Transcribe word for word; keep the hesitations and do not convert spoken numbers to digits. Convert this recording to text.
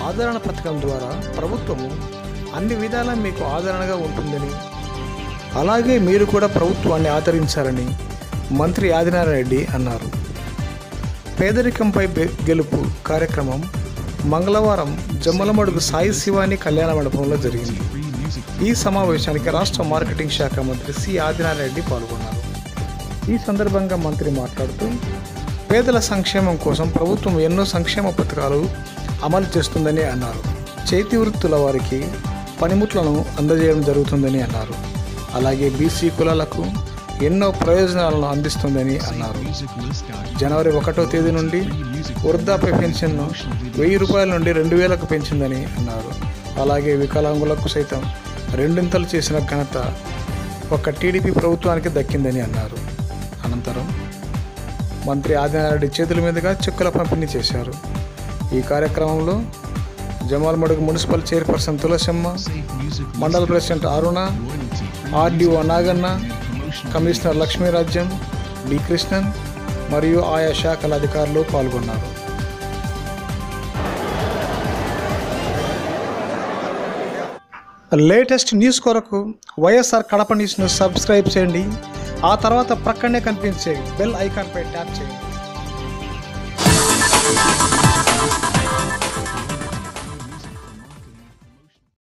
ఆదరణ పథకం ద్వారా ప్రభుత్వము అన్ని విధాలా మీకు ఆదరణగా ఉంటుందని, అలాగే మీరు కూడా ప్రభుత్వాన్ని ఆదరించాలని మంత్రి ఆదినారాయణ రెడ్డి అన్నారు. పేదరికంపై గెలుపు కార్యక్రమం మంగళవారం జమ్మలమడుగు సాయి శివాని కళ్యాణ మండపంలో జరిగింది. ఈ సమావేశానికి రాష్ట్ర మార్కెటింగ్ శాఖ మంత్రి సి ఆదినారాయణ రెడ్డి పాల్గొన్నారు. ఈ సందర్భంగా మంత్రి మాట్లాడుతూ, పేదల సంక్షేమం కోసం ప్రభుత్వం ఎన్నో సంక్షేమ పథకాలు అమలు చేస్తుందని అన్నారు. చేతి వృత్తుల వారికి పనిముట్లను అందజేయడం జరుగుతుందని అన్నారు. అలాగే బీసీ కులాలకు ఎన్నో ప్రయోజనాలను అందిస్తుందని అన్నారు. జనవరి ఒకటో తేదీ నుండి వృద్ధాప్య పెన్షన్ను వెయ్యి రూపాయల నుండి రెండు వేలకు పెంచిందని అన్నారు. అలాగే వికలాంగులకు సైతం రెండింతలు చేసిన ఘనత ఒక టీడీపీ ప్రభుత్వానికి దక్కిందని అన్నారు. అనంతరం మంత్రి ఆదినారాయణ రెడ్డి చేతుల మీదుగా చెక్కుల పంపిణీ చేశారు. ఈ కార్యక్రమంలో Jammalamadugu municipal chairperson Tulasamma, mandal president Aruna, RDO Naganna, commissioner Lakshmirajyam, D Krishnan మరియు ఆయా శాఖల అధికారులు పాల్గొన్నారు. లేటెస్ట్ న్యూస్ కొరకు వైఎస్ఆర్ కడప న్యూస్ను సబ్స్క్రైబ్ చేయండి. ఆ తర్వాత ప్రక్కనే కనిపించే బెల్ ఐకాన్పై ట్యాప్ చేయండి.